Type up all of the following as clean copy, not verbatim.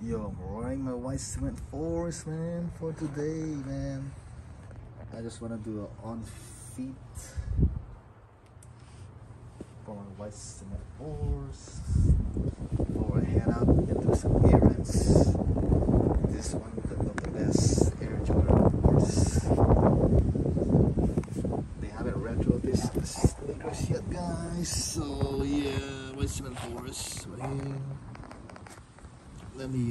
Yo, I'm riding my white cement force, man, for today, man. I just want to do an on feet for my white cement force before I head out and do some errands. This one of the best Air Jordan force. They haven't retro this sneakers yet, guys. So yeah, white cement force right here. Let me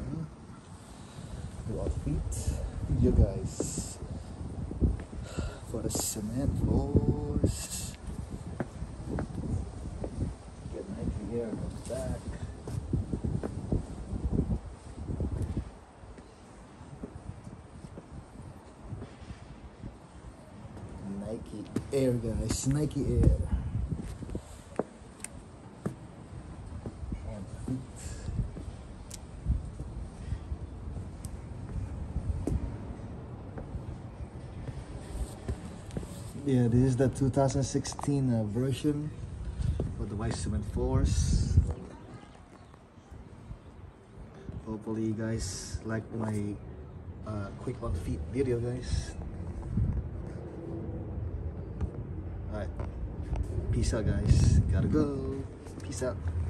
do outfit you guys for the cement force. Get Nike here on the back. Nike Air, guys. Nike Air. Yeah, this is the 2016 version of the white cement force. Hopefully you guys like my quick on feet video, guys. Alright, peace out, guys. Gotta go. Peace out.